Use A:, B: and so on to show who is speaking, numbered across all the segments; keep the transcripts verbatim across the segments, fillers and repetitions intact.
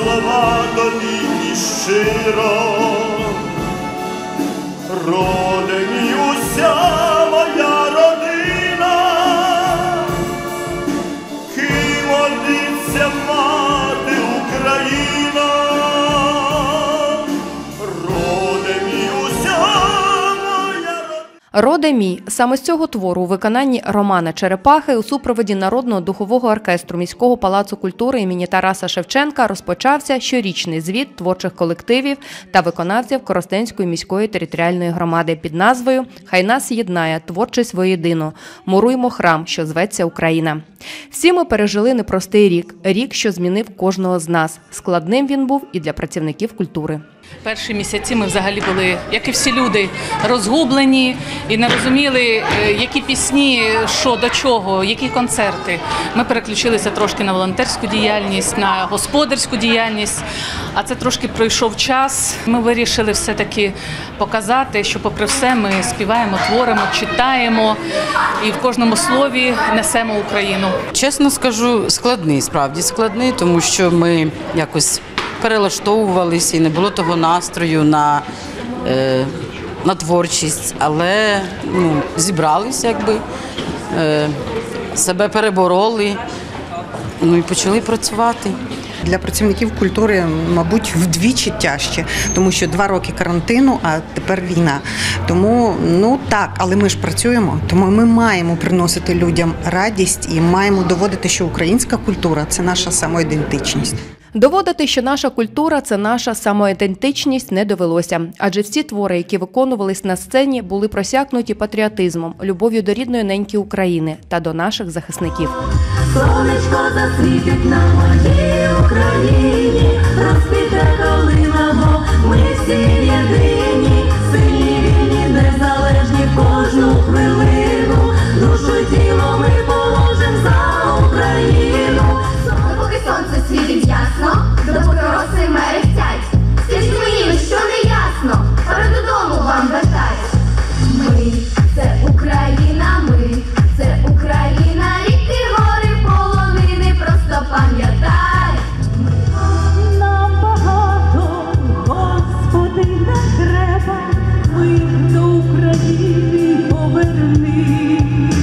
A: слова тобі і щиро. Роде мій, уся моя родина, ким одиться мати Україна. Роде мій, уся моя родина.
B: «Роде мій» – саме з цього твору у виконанні Романа Черепахи у супроводі Народного духового оркестру міського палацу культури імені Тараса Шевченка розпочався щорічний звіт творчих колективів та виконавців Коростенської міської територіальної громади під назвою «Хай нас єднає творчість воєдино. Муруймо храм, що зветься Україна». Всі ми пережили непростий рік, рік, що змінив кожного з нас. Складним він був і для працівників культури.
C: Перші місяці ми взагалі були, як і всі люди, розгублені і не розуміли, які пісні, що до чого, які концерти. Ми переключилися трошки на волонтерську діяльність, на господарську діяльність, а це трошки пройшов час. Ми вирішили все-таки показати, що попри все ми співаємо, творимо, читаємо і в кожному слові несемо Україну.
D: Чесно скажу, складний, справді складний, тому що ми якось перелаштовувалися і не було того настрою на, е, на творчість, але ну, зібралися, якби, е, себе перебороли, ну і почали працювати.
E: Для працівників культури, мабуть, вдвічі тяжче, тому що два роки карантину, а тепер війна. Тому, ну так, але ми ж працюємо, тому ми маємо приносити людям радість і маємо доводити, що українська культура – це наша самоідентичність.
B: Доводити, що наша культура – це наша самоідентичність, не довелося. Адже всі твори, які виконувались на сцені, були просякнуті патріотизмом, любов'ю до рідної неньки України та до наших захисників.
F: Сонечко засвітить на моїй Україні, розквіте калина, ми всі єдині, сильні, вільні, незалежні в кожну хвилину, душу й тіло ми положим за Україну. Допоки сонце світить ясно, допоки роси мерехтять, скажіть мені, що не ясно, пора додому вам вертать. Ми – це Україна, ми – це Україна, ріки, гори, полонини, просто пам'ятай. Нам багато, Господи, не треба, ми до України поверни.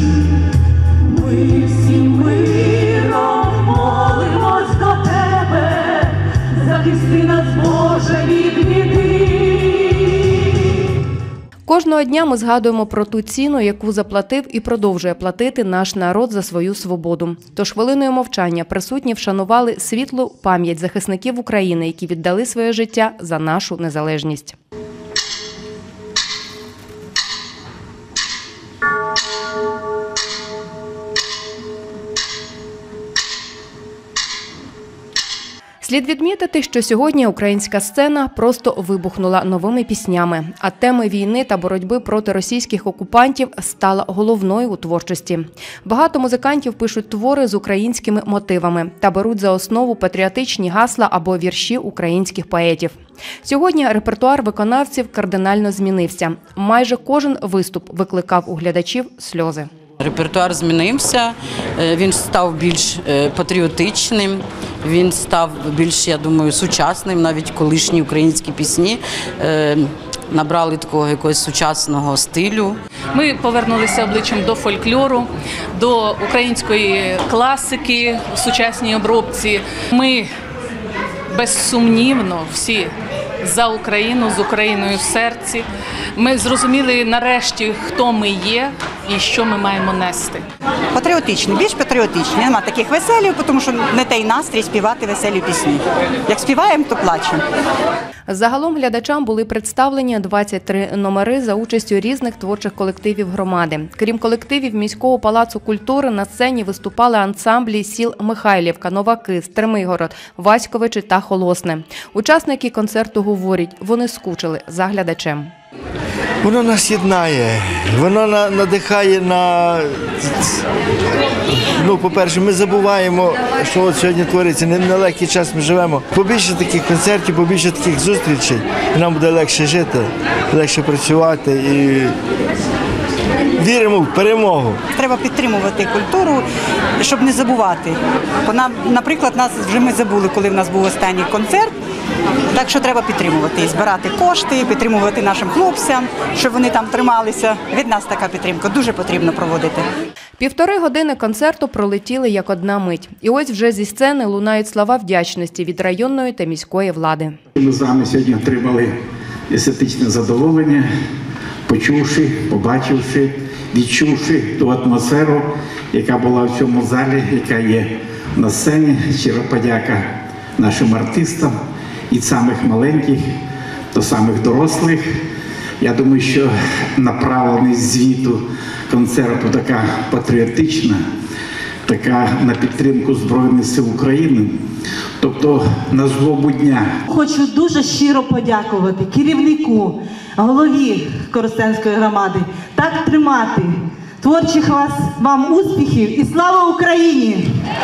F: Ми всі миром молимось до Тебе, захисти нас, Боже, від біди.
B: Кожного дня ми згадуємо про ту ціну, яку заплатив і продовжує платити наш народ за свою свободу. Тож хвилиною мовчання присутні вшанували світлу пам'ять захисників України, які віддали своє життя за нашу незалежність. Слід відмітити, що сьогодні українська сцена просто вибухнула новими піснями, а теми війни та боротьби проти російських окупантів стала головною у творчості. Багато музикантів пишуть твори з українськими мотивами та беруть за основу патріотичні гасла або вірші українських поетів. Сьогодні репертуар виконавців кардинально змінився. Майже кожен виступ викликав у глядачів сльози.
D: Репертуар змінився, він став більш патріотичним, він став більш, я думаю, сучасним. Навіть колишні українські пісні набрали такого якогось сучасного стилю.
C: Ми повернулися обличчям до фольклору, до української класики в сучасній обробці. Ми безсумнівно всі за Україну, з Україною в серці. Ми зрозуміли нарешті, хто ми є і що ми маємо нести.
G: Патріотичні, більш патріотичні. Нема таких веселів, тому що не той настрій співати веселі пісні. Як співаємо, то плачемо.
B: Загалом глядачам були представлені двадцять три номери за участю різних творчих колективів громади. Крім колективів міського палацу культури, на сцені виступали ансамблі сіл Михайлівка, Новаки, Стримигород, Васьковичі та Холосне. Учасники концерту говорять, вони скучили за глядачем.
A: Воно нас єднає, воно надихає на, ну, по-перше, ми забуваємо, що от сьогодні твориться, не на легкий час ми живемо. Побільше таких концертів, побільше таких зустрічей, і нам буде легше жити, легше працювати і віримо в перемогу.
G: Треба підтримувати культуру, щоб не забувати. Вона, наприклад, нас вже ми забули, коли в нас був останній концерт. Так що треба підтримувати і збирати кошти, підтримувати нашим хлопцям, щоб вони там трималися. Від нас така підтримка дуже потрібно проводити.
B: Півтори години концерту пролетіли як одна мить. І ось вже зі сцени лунають слова вдячності від районної та міської влади.
H: Ми з вами сьогодні отримали естетичне задоволення, почувши, побачивши, відчувши ту атмосферу, яка була в цьому залі, яка є на сцені. Щира подяка нашим артистам, від самих маленьких до самих дорослих. Я думаю, що направленість звіту концерту така патріотична, така на підтримку Збройних сил України, тобто на злобу дня.
I: Хочу дуже щиро подякувати керівнику, голові Коростенської громади. Так тримати. Творчих вас, вам успіхів і слава Україні!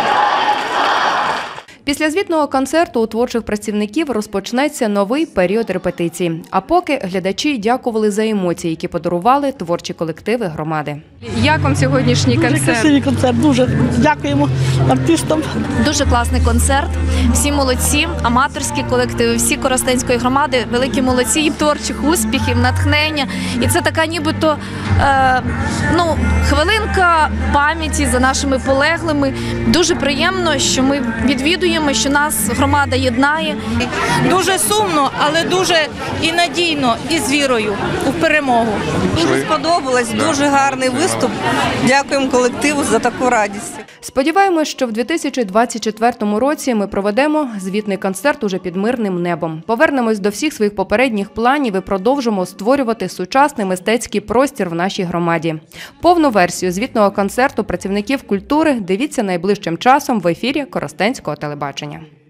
B: Після звітного концерту у творчих працівників розпочнеться новий період репетицій. А поки глядачі дякували за емоції, які подарували творчі колективи громади. Як вам сьогоднішній
J: Дуже
B: концерт?
J: красивий концерт, дуже дякуємо артистам.
K: Дуже класний концерт, всі молодці, аматорські колективи, всі Коростенської громади, великі молодці, їм творчих успіхів, натхнення. І це така нібито е, ну, хвилинка пам'яті за нашими полеглими. Дуже приємно, що ми відвідуємо, що нас громада єднає.
L: Дуже сумно, але дуже і надійно, і з вірою у перемогу. Дуже сподобалось, дуже гарний виступ. Дякуємо колективу за таку радість.
B: Сподіваємось, що в дві тисячі двадцять четвертому році ми проведемо звітний концерт уже під мирним небом. Повернемось до всіх своїх попередніх планів і продовжимо створювати сучасний мистецький простір в нашій громаді. Повну версію звітного концерту працівників культури дивіться найближчим часом в ефірі Коростенського телебачення.